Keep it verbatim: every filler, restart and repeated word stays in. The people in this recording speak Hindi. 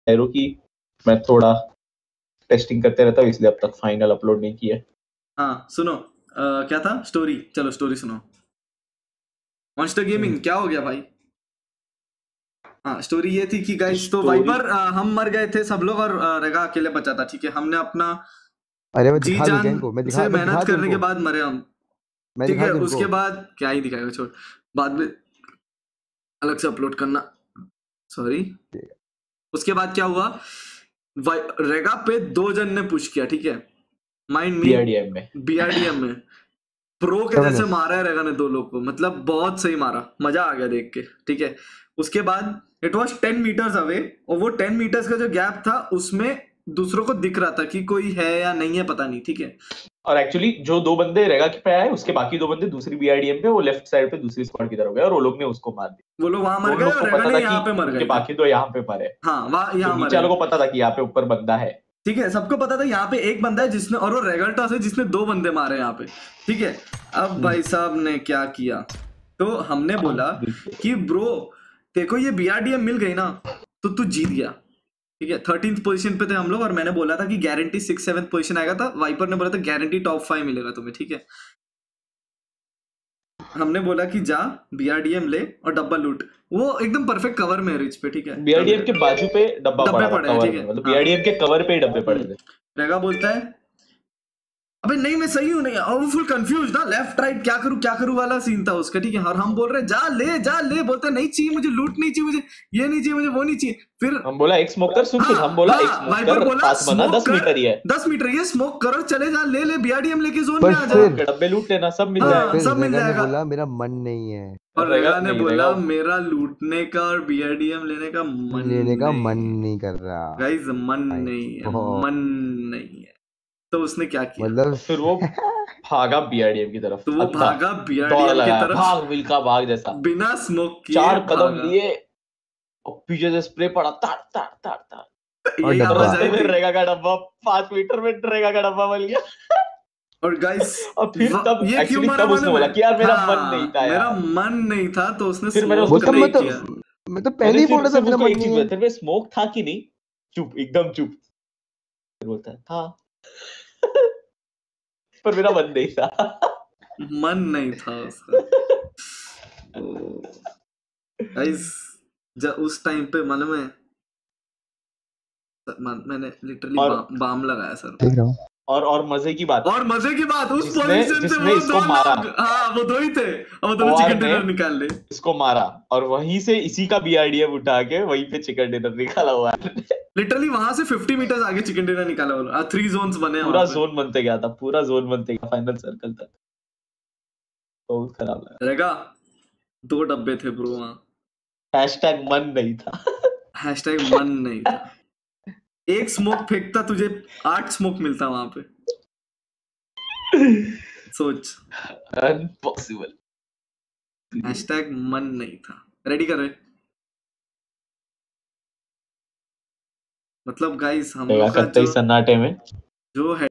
एरो की मैं थोड़ा टेस्टिंग करते रहता हूँ, इसलिए अब तक फाइनल अपलोड नहीं किया। हाँ सुनो, आ, क्या था स्टोरी, चलो स्टोरी सुनो। मॉन्स्टर गेमिंग क्या हो गया भाई? हाँ स्टोरी ये थी कि गाइस तो वाइपर हम मर गए थे सब लोग और रेगा अकेले बचा था, ठीक है। हमने अपना अरे मैं जी दिखा दूं क्या जान इनको? मैं से दिखा मैं मेहनत दिखा दूं करने के इनको? बाद मरे हम, मैं ठीक दिखा है। दूं उसके इनको? बाद क्या ही दिखाएगा, छोड़, बाद में अलग से अपलोड करना, सॉरी। उसके बाद क्या हुआ, रेगा पे दो जन ने पुश किया, ठीक है। माइंड मी बीआरडीएम में बीआरडीएम में प्रो के जैसे मारा है रेगा ने दो लोग को, मतलब बहुत सही मारा, मजा आ गया देख के, ठीक है। उसके बाद it was ten metres away, और वो टेन मीटर्स का जो गैप था उसमें दूसरों को दिख रहा था कि कोई है या नहीं है, पता नहीं, ठीक है। और एक्चुअली जो दो बंदे रेगा के पे आए, उसके बाकी दो बंदे दूसरी बीआरडीएम पे, वो लेफ्ट साइड पे दूसरी स्क्वाड की तरफ गए और वो लोग ने उसको मार दिया। वो लोग वहां मर तो गए लोग और को रेगा पता ने था यहाँ पे कि मर उनके गए थे। बाकी दो यहाँ पे मरे। हाँ वहाँ यहाँ नीचे मरे, वालों को पता था कि यहाँ पे ऊपर बंदा है, ठीक है। सबको पता था यहाँ पे एक बंदा है जिसने, और वो रेगल्टस है जिसने दो बंदे मारे यहाँ पे, ठीक है। अब भाई साहब ने क्या किया, तो हमने बोला कि ब्रो देखो ये बीआरडीएम मिल गई ना तो तू जीत गया, ठीक है। थर्टीन्थ पोजीशन पे थे हम लोग और मैंने बोला था कि गारंटी सिक्स सेवंथ पोजीशन आएगा था, वाइपर ने बोला था गारंटी टॉप फाइव मिलेगा तुम्हें, ठीक है। हमने बोला कि जा बीआरडीएम ले और डब्बा लूट, वो एकदम परफेक्ट कवर में है रिच पे, ठीक है। बीआरडीएम के बाजू पे डब्बा डब्बे पड़ा था पड़े हैं, कवर ठीक में, है। मतलब हाँ बीआरडीएम के कवर पे ही डब्बे पड़े थे। रेगा बोलता है अबे नहीं मैं सही हूँ नहीं, और वो फुल कंफ्यूज ना, लेफ्ट राइट क्या करूँ क्या करूँ वाला सीन था उसका, ठीक है। और हम बोल रहे जा ले जा ले, बोलते नहीं चाहिए मुझे, लूट नहीं चाहिए मुझे, ये नहीं चाहिए मुझे, वो नहीं चाहिए। फिर हम बोला एक स्मोक कर, सुन हाँ, सुन हम बोला हाँ, एक स्मोक वाइपर कर, बोला पास बना, दस मीटर ही है, दस मीटर ये स्मोक करो चले जा, ले ले बीआरडीएम लेके जोन में आ जा, डब्बे लूट लेना, सब मिल हाँ, जाएगा। सब मिल जाएगा। बोला मेरा मन नहीं है, और रेगा ने बोला मेरा लूटने का और बीआरडीएम लेने का मन लेने का नहीं, मन नहीं कर रहा गाइस मन नहीं है, मन नहीं है। तो उसने क्या किया, मतलब फिर वो भागा बीआरडीएम की तरफ, तो वो भागा बीआरडीएम की तरफ, भाग मिल्का भाग जैसा, बिना स्मोक किए चार कदम भागा। लिए और पीछे से स्प्रे पड़ा, ताड़ ताड़ ताड़ ताड़, यही आवाज आई थी, रेगा का डब्बा पांच मीटर में रेगा का डब्बा बन गया। और गाइस और फिर तब ये क्यों मरा तब उसने बोला कि यार मेरा मन नहीं था, मेरा मन नहीं था, तो उसने फिर मैंने स्मोक नहीं किया। मैं तो पहले ही बोल रहा था मेरा मन नहीं है। तेरे पे स्मोक था कि नहीं, चुप एकदम चुप, फिर बोलता है था पर मेरा मन नहीं था, मन नहीं था उसका। गाइस जब उस टाइम पे मालूम है मैंने लिटरली बा, बाम लगाया सर, देख रहा हूँ। और और मजे की बात और मजे की बात उस पोजीशन से वो दो लोग, हाँ वो दो ही थे, और वो दोनों चिकन डिनर निकाल ले, इसको मारा और वहीं से इसी का बीआरडीएम उठा के वहीं पे चिकन डिनर निकाला हुआ है। लिटरली वहां से फिफ्टी मीटर्स आगे चिकन डिनर निकाला हुआ, थ्री जोन्स बने, पूरा जोन बनते गया था, पूरा जोन बनते गया फाइनल सर्कल तक, बहुत खराब लगा। रेगा दो डब्बे थे ब्रो वहां, हैशटैग मन नहीं था, हैशटैग मन नहीं था। एक स्मोक फेंकता तुझे आठ स्मोक मिलता वहां पे, सोच, अनपॉसिबल। हैशटैग मन नहीं था। रेडी कर रहे, मतलब गाइस हम लोग का जो सन्नाटे में जो है